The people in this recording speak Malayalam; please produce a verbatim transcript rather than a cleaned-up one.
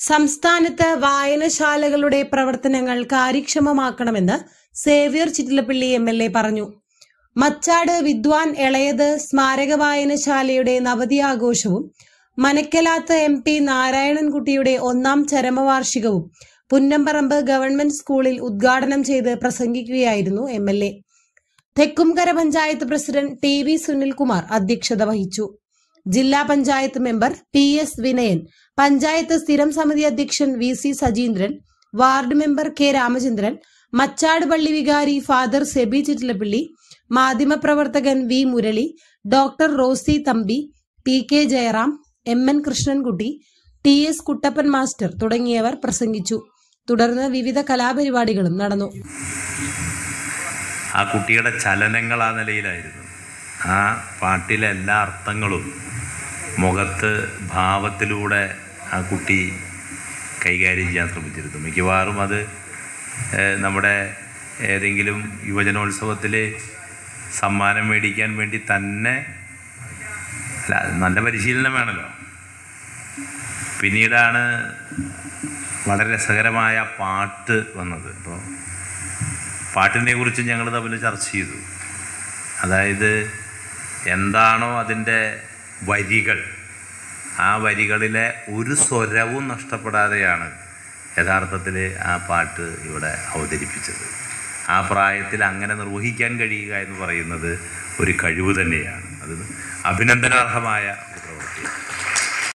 സംസ്ഥാനത്ത് വായനശാലകളുടെ പ്രവർത്തനങ്ങൾ കാര്യക്ഷമമാക്കണമെന്ന് Xavier Chittilappally M L A പറഞ്ഞു. മച്ചാട് വിദ്വാൻ എളയത് സ്മാരക വായനശാലയുടെ നവതി ആഘോഷവും മനക്കലാത്ത് എം പി നാരായണൻകുട്ടിയുടെ ഒന്നാം ചരമവാർഷികവും പുന്നമ്പറമ്പ് ഗവൺമെന്റ് സ്കൂളിൽ ഉദ്ഘാടനം ചെയ്ത് പ്രസംഗിക്കുകയായിരുന്നു M L A. Thekkumkara panchayat president T V Sunilkumar അധ്യക്ഷത വഹിച്ചു. ജില്ലാ panchayat member P S Vinayan, panchayat സ്ഥിരം സമിതി അധ്യക്ഷൻ V C Sajeendran, ward member K Ramachandran, Machad പള്ളി വികാരി ഫാദർ സെബി ചിറ്റിലപ്പള്ളി, മാധ്യമപ്രവർത്തകൻ V Murali, doctor Rosy Thampi, P K Jayaram, M N Krishnankutty, T S Kuttappan master തുടങ്ങിയവർ പ്രസംഗിച്ചു. തുടർന്ന് വിവിധ കലാപരിപാടികളും നടന്നു. ആ കുട്ടിയുടെ ചലനങ്ങൾ ആ നിലയിലായിരുന്നു. ആ പാട്ടിലെ എല്ലാ അർത്ഥങ്ങളും മുഖത്ത് ഭാവത്തിലൂടെ ആ കുട്ടി കൈകാര്യം ചെയ്യാൻ ശ്രമിച്ചിരുന്നു. മിക്കവാറും അത് നമ്മുടെ ഏതെങ്കിലും യുവജനോത്സവത്തിൽ സമ്മാനം മേടിക്കാൻ വേണ്ടി തന്നെ അല്ല, നല്ല പരിശീലനം വേണമല്ലോ. പിന്നീടാണ് വളരെ രസകരമായ പാട്ട് വന്നത്. അപ്പോൾ പാട്ടിനെ കുറിച്ച് ഞങ്ങൾ തമ്മിൽ ചർച്ച ചെയ്തു. അതായത് എന്താണോ അതിൻ്റെ വരികൾ, ആ വരികളിലെ ഒരു സ്വരവും നഷ്ടപ്പെടാതെയാണ് യഥാർത്ഥത്തിൽ ആ പാട്ട് ഇവിടെ അവതരിപ്പിച്ചത്. ആ പ്രായത്തിൽ അങ്ങനെ നിർവഹിക്കാൻ കഴിയുക എന്ന് പറയുന്നത് ഒരു കഴിവ് തന്നെയാണ്. അത് അഭിനന്ദനാർഹമായ ഒരു പ്രവൃത്തിയാണ്.